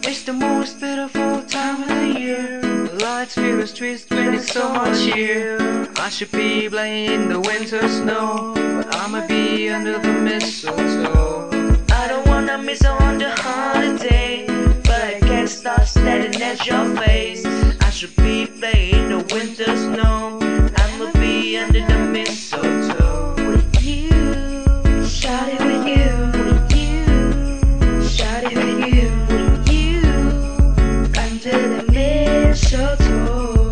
It's the most beautiful time of the year. The lights fill the streets, spreading so much cheer. I should be playing in the winter snow, but I'ma be under the mistletoe. I don't wanna miss out on the holiday, but I can't stop staring at your face. I should be playing in the winter snow. I'ma be under the mistletoe. With you, shout it with you, with you, shout it with you, with you, under the mistletoe.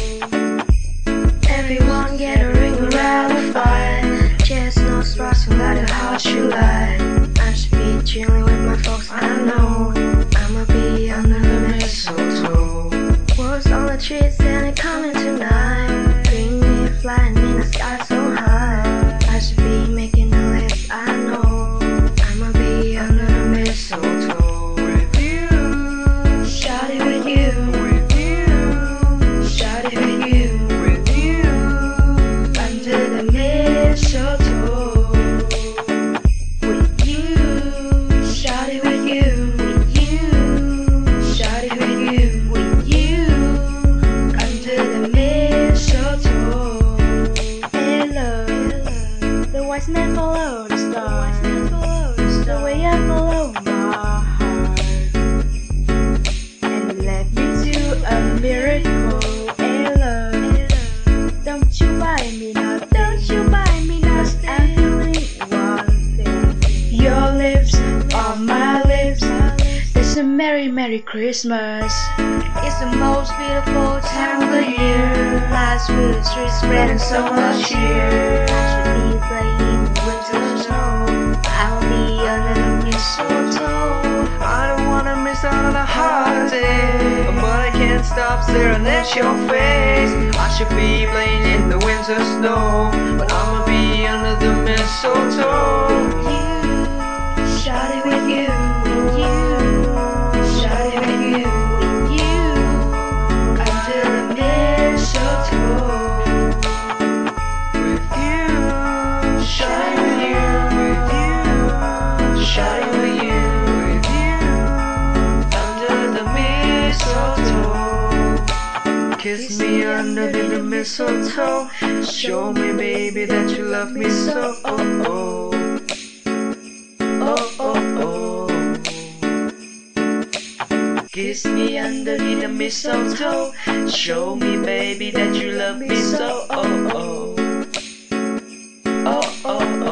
Everyone gathering around the fire, chestnuts roasting like a hot July. I should be chilling with my folks, I know. I'ma be under the mistletoe. Words on the trees and it coming tonight. Bring me flying in the sky so high. I should be making a list, I know. I'ma be under the mistletoe. With you, Shout it with you, with you, shout it with you, with you. under the mistletoe. With you, shout it with you, with you, shout it with you, with you, under the mistletoe. Hello, the wise man followed the star, the way I follow my heart, and it led me to a miracle. Hello, don't you buy me nothing, don't you buy me nothing. I'm feeling one thing. Your lips on my lips. It's a merry, merry Christmas. It's the most beautiful time of the year. Lights fill the streets, spreading so much cheer. I should be playing winter snow. I'll be under the mistletoe. I don't wanna miss out on a holiday, but I can't stop staring at your face. I should be playing in the winter snow, but I'ma be under the mistletoe. You, shout it with you, with you, shout it with you, with you, under the mistletoe. With you, shout it with you, with you, shout it with you, with you, under the mistletoe. Kiss me under the mistletoe. Show me, baby, that you love me so. Oh oh, oh oh oh. Kiss me underneath the mistletoe. Show me, baby, that you love me so. Oh oh, oh oh oh.